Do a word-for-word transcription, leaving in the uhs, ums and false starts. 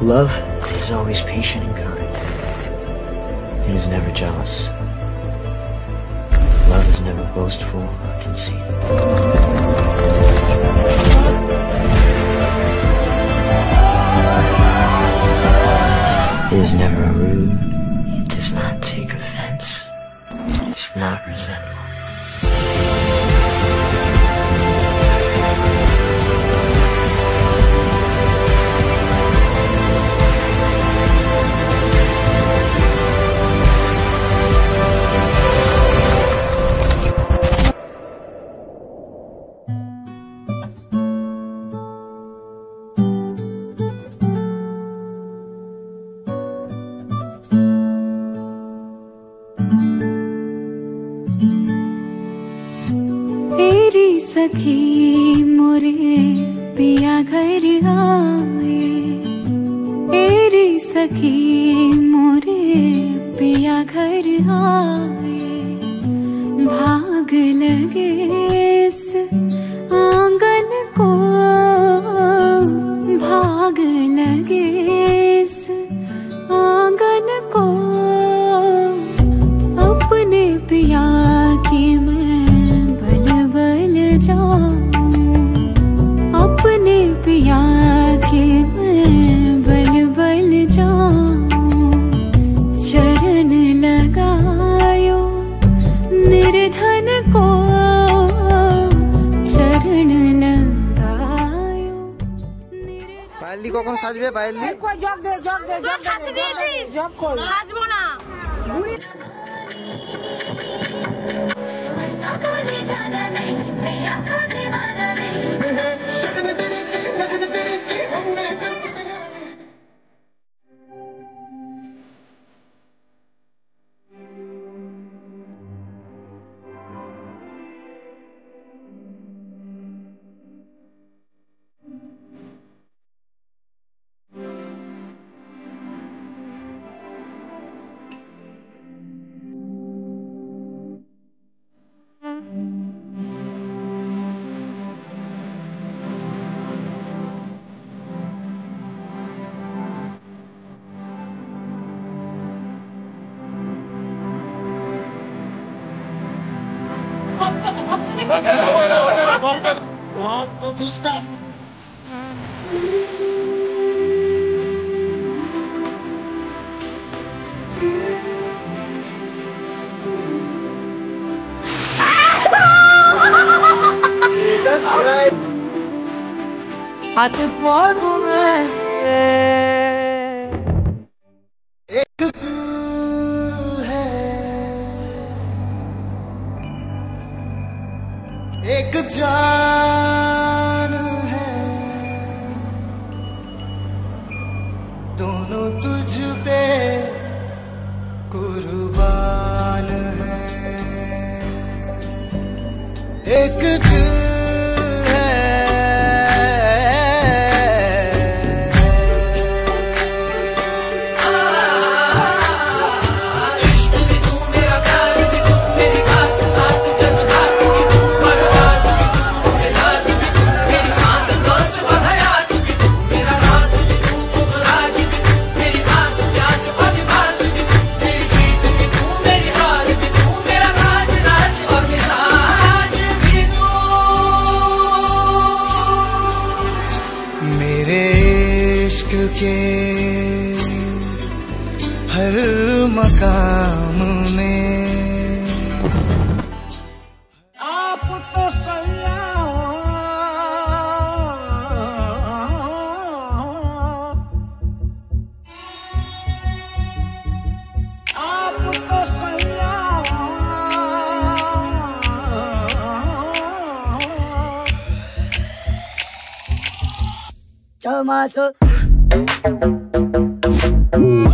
Love is always patient and kind. It is never jealous. Love is never boastful or conceited. It is never rude. It does not take offense. It is not resentful. सखी मोरे पिया घर आए, तेरी सखी मोरे पिया घर आए। भाग लगे इस आंगन को, भाग लगे इस आंगन को। अपने पिया की अपने पिया के मैं बल बल जाऊं। चरण लगायो निर्धन को, चरण लगायो। पायली কখন সাজবে পায়লি? কই জগ দে জগ দে জগ সাজে দিয়েছিস? জগ কই সাজবো না। Stop. हाथ पाँव में एक है, एक जान है, दोनों तुझ पे कुर्बान है। एक दिल के हर मकाम में आप तो सैया आप तो सैया चमासो